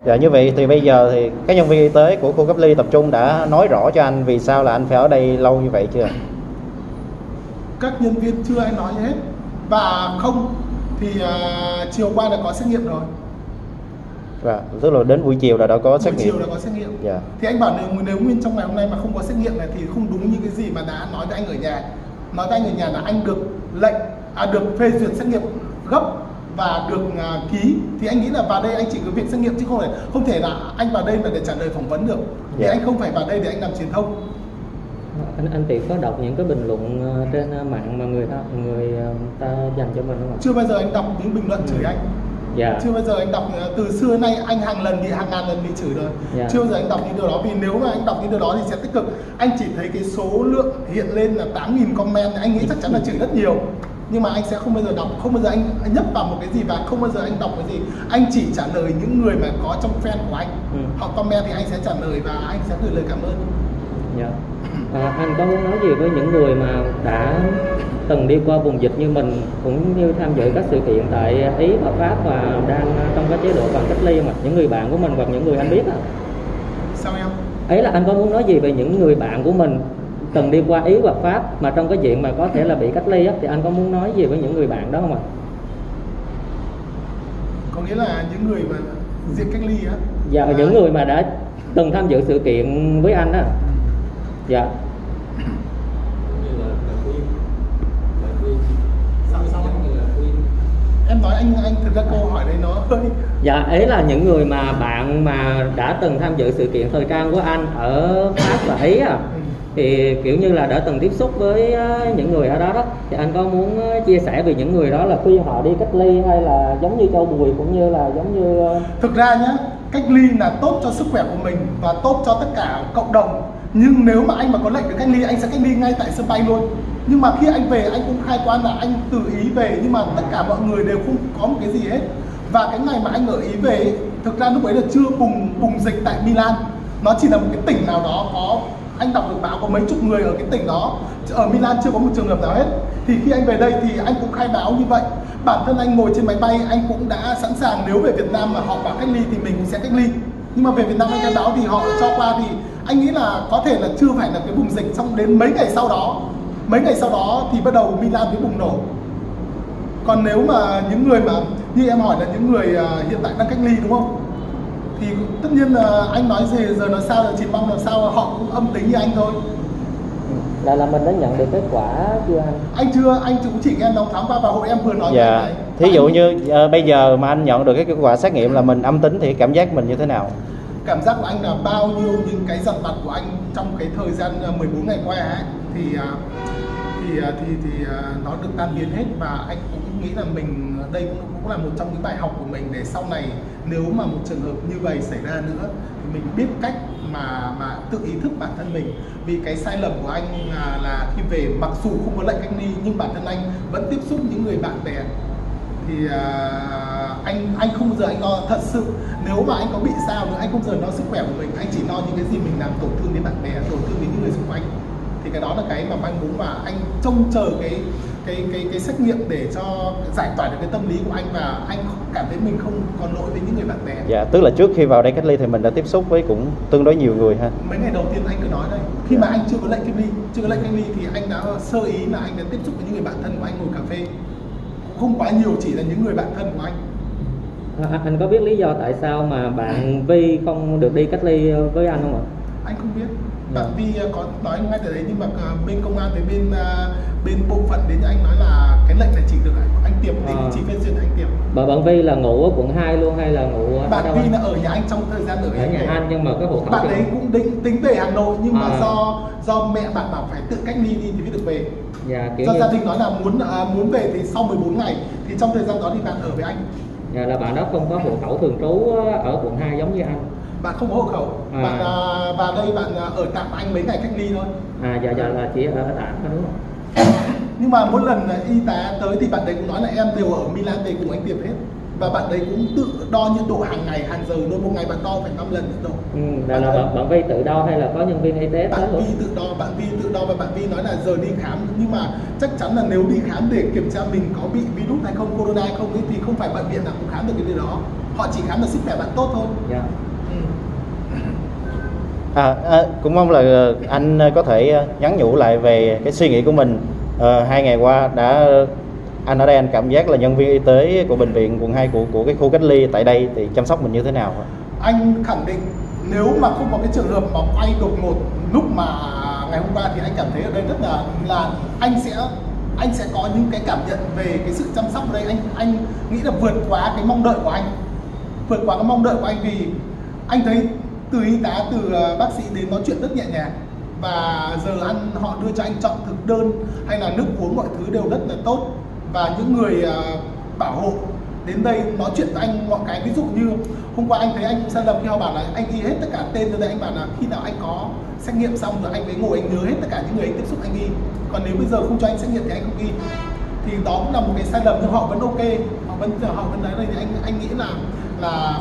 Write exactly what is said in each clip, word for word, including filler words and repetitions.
Dạ, như vậy thì bây giờ thì các nhân viên y tế của khu cách ly tập trung đã nói rõ cho anh vì sao là anh phải ở đây lâu như vậy chưa? Các nhân viên chưa ai nói hết. Và không thì uh, chiều qua đã có xét nghiệm rồi. Và tức là đến buổi chiều là đã có xét buổi nghiệm. Chiều đã có xét nghiệm. Dạ. Thì anh bảo nếu, nếu nguyên trong ngày hôm nay mà không có xét nghiệm này thì không đúng như cái gì mà đã nói với anh ở nhà. Nói với anh ở nhà là anh được lệnh, à, được phê duyệt xét nghiệm gấp và được uh, ký. Thì anh nghĩ là vào đây anh chỉ có việc xét nghiệm chứ không thể không thể là anh vào đây là để trả lời phỏng vấn được. Thì Yeah. anh không phải vào đây để anh làm truyền thông. Anh anh Tiệp có đọc những cái bình luận trên mạng mà người ta người ta dành cho mình không ạ? Chưa bao giờ anh đọc những bình luận chửi ừ. anh. Dạ. Chưa bao giờ anh đọc, từ xưa nay anh hàng lần bị hàng ngàn lần bị chửi rồi. Dạ. Chưa bao giờ anh đọc những điều đó, vì nếu mà anh đọc những điều đó thì sẽ tích cực. Anh chỉ thấy cái số lượng hiện lên là tám nghìn comment, anh nghĩ chắc chắn là chửi rất nhiều. Nhưng mà anh sẽ không bao giờ đọc, không bao giờ anh nhấp vào một cái gì và không bao giờ anh đọc cái gì. Anh chỉ trả lời những người mà có trong fan của anh. ừ. Họ comment thì anh sẽ trả lời và anh sẽ gửi lời cảm ơn. Dạ. À, anh có muốn nói gì với những người mà đã từng đi qua vùng dịch như mình, cũng như tham dự các sự kiện tại Ý và Pháp và đang trong cái chế độ còn cách ly, mà những người bạn của mình hoặc những người anh biết à? Sao em? Ấy là anh có muốn nói gì về những người bạn của mình từng đi qua Ý hoặc Pháp mà trong cái diện mà có thể là bị cách ly á, thì anh có muốn nói gì với những người bạn đó không ạ? Có nghĩa là những người mà diện cách ly á? Dạ, à... những người mà đã từng tham dự sự kiện với anh á. Dạ. Em nói anh anh thực ra câu hỏi đấy nó hơi... Dạ, ấy là những người mà bạn mà đã từng tham dự sự kiện thời trang của anh ở Pháp và Ý à, ừ. thì kiểu như là đã từng tiếp xúc với những người ở đó đó, thì anh có muốn chia sẻ về những người đó là khi họ đi cách ly hay là giống như Châu Bùi cũng như là giống như... Thực ra nhá, cách ly là tốt cho sức khỏe của mình và tốt cho tất cả cộng đồng. Nhưng nếu mà anh mà có lệnh được cách ly, anh sẽ cách ly ngay tại sân bay luôn. Nhưng mà khi anh về, anh cũng khai quán là anh tự ý về, nhưng mà tất cả mọi người đều không có một cái gì hết. Và cái ngày mà anh ở Ý về, thực ra lúc ấy là chưa bùng bùng dịch tại Milan. Nó chỉ là một cái tỉnh nào đó có, anh đọc được báo có mấy chục người ở cái tỉnh đó. Ở Milan chưa có một trường hợp nào hết. Thì khi anh về đây thì anh cũng khai báo như vậy. Bản thân anh ngồi trên máy bay, anh cũng đã sẵn sàng nếu về Việt Nam mà họ bảo cách ly thì mình cũng sẽ cách ly. Nhưng mà về Việt Nam anh khai báo thì họ cho qua, thì anh nghĩ là có thể là chưa phải là cái bùng dịch, xong đến mấy ngày sau đó mấy ngày sau đó thì bắt đầu Milan mới bùng nổ. Còn nếu mà những người mà như em hỏi là những người uh, hiện tại đang cách ly đúng không, thì tất nhiên là anh nói gì giờ nói sao là chỉ mong làm sao họ cũng âm tính như anh thôi. Là là mình đã nhận được kết quả chưa anh? Anh chưa, anh cũng chỉ nghe nói thoáng qua và hội em vừa nói. Dạ. Này. Thí dụ như uh, bây giờ mà anh nhận được cái kết quả xét nghiệm là mình âm tính thì cảm giác mình như thế nào? Cảm giác của anh là bao nhiêu những cái dằn vặt của anh trong cái thời gian mười bốn ngày qua ấy, thì thì thì thì nó được tan biến hết. Và anh cũng nghĩ là mình đây cũng, cũng là một trong những bài học của mình để sau này nếu mà một trường hợp như vậy xảy ra nữa thì mình biết cách mà mà tự ý thức bản thân mình. Vì cái sai lầm của anh là, là khi về mặc dù không có lệnh cách ly nhưng bản thân anh vẫn tiếp xúc những người bạn bè. Thì uh, anh anh không bao giờ anh lo thật sự, nếu mà anh có bị sao nữa anh không bao giờ lo sức khỏe của mình, anh chỉ lo những cái gì mình làm tổn thương đến bạn bè, tổn thương đến những người xung quanh. Thì cái đó là cái mà anh muốn, và anh trông chờ cái cái cái cái xét nghiệm để cho giải tỏa được cái tâm lý của anh, và anh cảm thấy mình không còn lỗi với những người bạn bè. Dạ, tức là trước khi vào đây cách ly thì mình đã tiếp xúc với cũng tương đối nhiều người ha. Mấy ngày đầu tiên anh cứ nói đây, khi dạ. mà anh chưa có lệnh cách ly, chưa có lệnh cách ly thì anh đã sơ ý là anh đã tiếp xúc với những người bạn thân của anh ngồi cà phê. Không quá nhiều, chỉ là những người bạn thân của anh. À, anh có biết lý do tại sao mà bạn Vi không được đi cách ly với anh không ạ? Anh không biết. Bạn Vi có nói ngay từ đấy, nhưng mà bên công an với bên bên bộ phận đến anh nói là cái lệnh này chỉ được anh Tiệp để à. chỉ phê duyệt anh Tiệp. Bạn bạn Vi là ngủ ở quận hai luôn hay là ngủ ở bạn đâu? Vi anh? là ở nhà anh trong thời gian ở, ở nhà anh, nhưng mà cái hộ khẩu bạn ấy cũng định tính về Hà Nội, nhưng mà à. do do mẹ bạn bảo phải tự cách ly đi thì mới được về. Dạ, kiểu do như... gia đình nói là muốn uh, muốn về thì sau mười bốn ngày, thì trong thời gian đó thì bạn ở với anh. Dạ, là bạn đó không có hộ khẩu thường trú ở quận hai giống như anh. Bạn không có hộ khẩu, à. bạn uh, vào đây bạn uh, ở tạm anh mấy ngày cách ly thôi. À dạ dạ là chỉ ở tạm thôi đúng không? Nhưng mà mỗi lần y tá tới thì bạn đấy cũng nói là em đều ở Milan về cùng anh Tiệp hết. Và bạn đấy cũng tự đo nhiệt độ hàng ngày, hàng giờ luôn, một ngày bạn đo phải năm lần nhiệt độ. Ừ, là, là bạn, bạn Vi tự đo hay là có nhân viên y tế bạn tới? Vi tự đo, bạn Vi tự đo và bạn Vi nói là giờ đi khám, nhưng mà chắc chắn là nếu đi khám để kiểm tra mình có bị virus hay không, corona hay không ấy, thì không phải bệnh viện nào cũng khám được cái điều đó. họ chỉ khám được sức khỏe bạn tốt thôi. Dạ. Ừ. À, à, cũng mong là anh có thể nhắn nhủ lại về cái suy nghĩ của mình. À, hai ngày qua đã anh ở đây anh cảm giác là nhân viên y tế của bệnh viện quận hai của của cái khu cách ly tại đây thì chăm sóc mình như thế nào? Anh khẳng định nếu mà không có cái trường hợp mà quay đột ngột lúc mà ngày hôm qua thì anh cảm thấy ở đây rất là là anh sẽ anh sẽ có những cái cảm nhận về cái sự chăm sóc ở đây. Anh anh nghĩ là vượt quá cái mong đợi của anh, vượt quá cái mong đợi của anh vì anh thấy từ y tá, từ bác sĩ đến nói chuyện rất nhẹ nhàng, và giờ ăn họ đưa cho anh chọn thực đơn hay là nước uống, mọi thứ đều rất là tốt, và những người uh, bảo hộ đến đây nói chuyện với anh mọi cái. Ví dụ như hôm qua anh thấy anh cũng sai lầm khi họ bảo là anh ghi hết tất cả tên rồi đây, anh bảo là khi nào anh có xét nghiệm xong rồi anh mới ngồi anh nhớ hết tất cả những người anh tiếp xúc anh ghi, còn nếu bây giờ không cho anh xét nghiệm thì anh không ghi. Thì đó cũng là một cái sai lầm, nhưng họ vẫn ok, họ vẫn họ vẫn nói đây thì anh anh nghĩ là là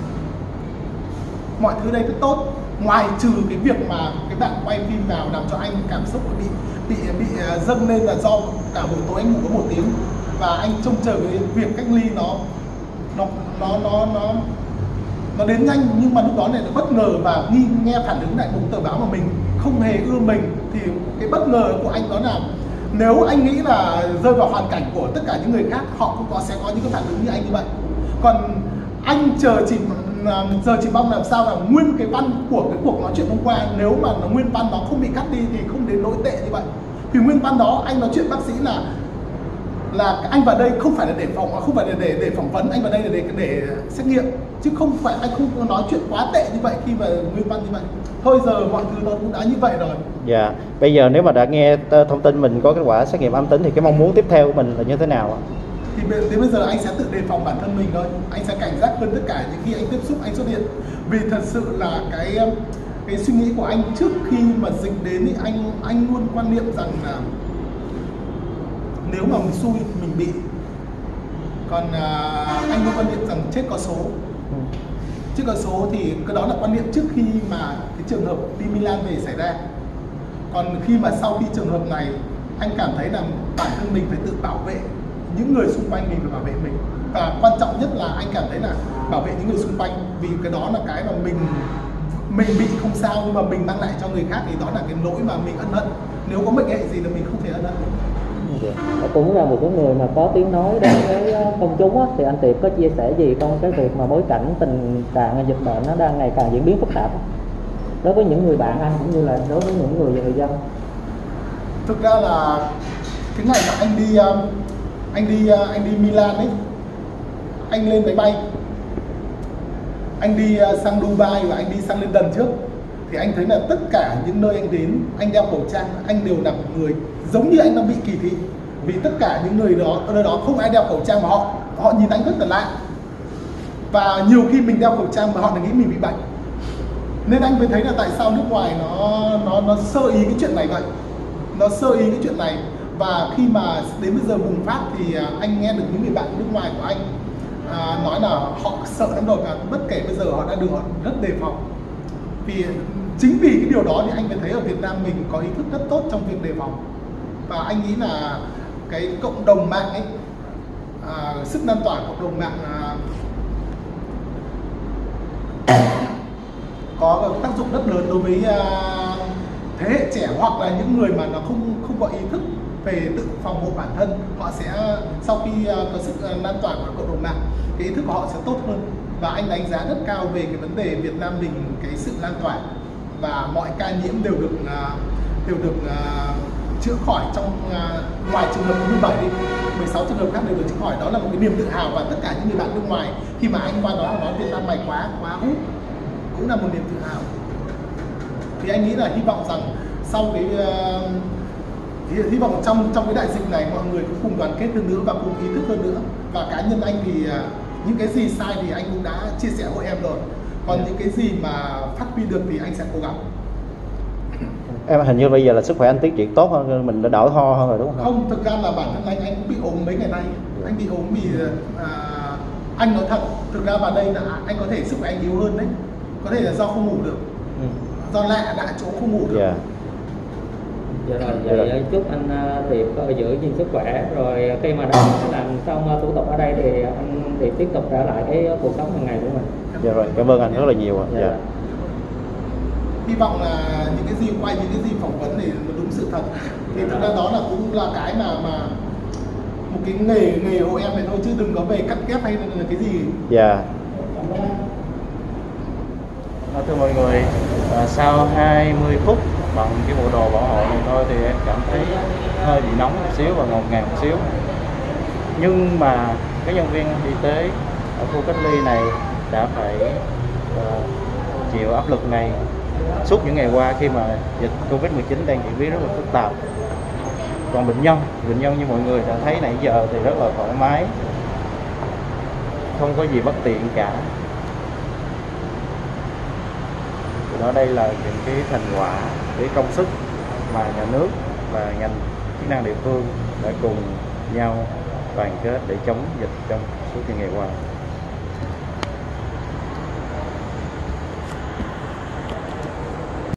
mọi thứ đây rất tốt, ngoài trừ cái việc mà cái bạn quay phim vào làm cho anh cảm xúc bị bị bị dâng lên là do cả buổi tối anh ngủ có một tiếng và anh trông chờ cái việc cách ly nó nó nó nó nó nó đến nhanh, nhưng mà lúc đó này nó bất ngờ và nghi nghe phản ứng lại một tờ báo mà mình không hề ưa mình. Thì cái bất ngờ của anh đó là nếu anh nghĩ là rơi vào hoàn cảnh của tất cả những người khác, họ cũng có sẽ có những cái phản ứng như anh như vậy. Còn anh chờ chỉ giờ chỉ mong làm sao là nguyên cái văn của cái cuộc nói chuyện hôm qua, nếu mà nó nguyên văn đó không bị cắt đi thì không đến nỗi tệ như vậy. Vì nguyên văn đó anh nói chuyện bác sĩ là là anh vào đây không phải là để phòng, không phải là để để phỏng vấn, anh vào đây là để để xét nghiệm, chứ không phải anh không nói chuyện quá tệ như vậy khi mà nguyên văn như vậy. Thôi giờ mọi thứ nó cũng đã như vậy rồi. Dạ. Bây giờ nếu mà đã nghe thông tin mình có kết quả xét nghiệm âm tính thì cái mong muốn tiếp theo của mình là như thế nào ạ? Thì đến bây giờ anh sẽ tự đề phòng bản thân mình thôi, anh sẽ cảnh giác hơn tất cả những khi anh tiếp xúc, anh xuất hiện. Vì thật sự là cái cái suy nghĩ của anh trước khi mà dịch đến thì anh anh luôn quan niệm rằng là nếu mà mình xui mình bị, còn à, anh luôn quan niệm rằng chết có số. Chết có số thì cái đó là quan niệm trước khi mà cái trường hợp đi Milan về xảy ra. Còn khi mà sau khi trường hợp này, anh cảm thấy là bản thân mình phải tự bảo vệ những người xung quanh mình, phải bảo vệ mình, và quan trọng nhất là anh cảm thấy là bảo vệ những người xung quanh, vì cái đó là cái mà mình mình bị không sao nhưng mà mình mang lại cho người khác, thì đó là cái lỗi mà mình ân hận. Nếu có mệnh hệ gì là mình không thể ân hận. Cũng là một cái người mà có tiếng nói đến với công chúng á, thì anh Tiệp có chia sẻ gì trong cái việc mà bối cảnh tình trạng dịch bệnh nó đang ngày càng diễn biến phức tạp đối với những người bạn anh cũng như là đối với những người người dân? Thực ra là cái ngày mà anh đi anh đi anh đi Milan ấy, anh lên máy bay, anh đi sang Dubai và anh đi sang London trước, thì anh thấy là tất cả những nơi anh đến anh đeo khẩu trang, anh đều là một người giống như anh đang bị kỳ thị, vì tất cả những người đó ở nơi đó không ai đeo khẩu trang mà họ họ nhìn anh rất là lạ, và nhiều khi mình đeo khẩu trang mà họ lại nghĩ mình bị bệnh, nên anh mới thấy là tại sao nước ngoài nó nó nó sơ ý cái chuyện này vậy, nó sơ ý cái chuyện này. Và khi mà đến bây giờ bùng phát thì anh nghe được những người bạn nước ngoài của anh à, nói là họ sợ lắm rồi, và bất kể bây giờ họ đã được họ rất đề phòng. Vì chính vì cái điều đó thì anh mới thấy ở Việt Nam mình có ý thức rất tốt trong việc đề phòng. Và anh nghĩ là cái cộng đồng mạng ấy, à, sức lan tỏa cộng đồng mạng à, có tác dụng rất lớn đối với à, thế hệ trẻ, hoặc là những người mà nó không không có ý thức về tự phòng hộ bản thân. Họ sẽ sau khi uh, có sự uh, lan tỏa của cộng đồng mạng, cái ý thức của họ sẽ tốt hơn. Và anh đánh giá rất cao về cái vấn đề Việt Nam mình, cái sự lan tỏa và mọi ca nhiễm đều được uh, đều được uh, chữa khỏi trong uh, ngoài trường hợp như bảy đi, mười sáu trường hợp khác đều được chữa khỏi. Đó là một cái niềm tự hào, và tất cả những người bạn nước ngoài khi mà anh qua đó nói Việt Nam mày quá quá hút cũng là một niềm tự hào. Thì anh nghĩ là hy vọng rằng sau cái uh, hy, hy vọng trong trong cái đại dịch này mọi người cũng cùng đoàn kết hơn nữa và cùng ý thức hơn nữa. Và cá nhân anh thì uh, những cái gì sai thì anh cũng đã chia sẻ với em rồi, còn những cái gì mà phát huy được thì anh sẽ cố gắng. Em hình như bây giờ là sức khỏe anh tiến triển tốt hơn, mình đã đỡ ho hơn rồi đúng không? Không, thực ra là bản thân anh anh cũng bị ốm mấy ngày nay. Anh bị ốm vì à, anh nói thật, thực ra vào đây là anh có thể sức khỏe anh yếu hơn đấy, có thể là do không ngủ được, ừ. do lạ đã chỗ không ngủ được. Yeah. Dạ rồi, vậy chúc anh Tiệp giữ gìn sức khỏe, rồi khi mà đã làm xong thủ tục ở đây thì anh Tiệp tiếp tục trở lại cái cuộc sống hàng ngày của mình. Dạ rồi, cảm ơn anh rất là nhiều ạ. Dạ. Dạ. Hy vọng là những cái gì quay những cái gì phỏng vấn thì nó đúng sự thật. Thì thực ra đó là cũng là cái mà mà một cái nghề nghề hộ em này thôi, chứ đừng có về cắt ghép hay là cái gì. Dạ. Thưa mọi người, à, sau hai mươi phút bằng cái bộ đồ bảo hộ này thôi thì em cảm thấy hơi bị nóng một xíu và ngột ngạt một xíu. Nhưng mà cái nhân viên y tế ở khu cách ly này đã phải uh, chịu áp lực này suốt những ngày qua khi mà dịch Covid mười chín đang diễn biến rất là phức tạp. Còn bệnh nhân, bệnh nhân như mọi người đã thấy nãy giờ thì rất là thoải mái, không có gì bất tiện cả. Thì đó, đây là những cái thành quả, cái công sức mà nhà nước và ngành chức năng địa phương đã cùng nhau đoàn kết để chống dịch trong suốt những ngày qua.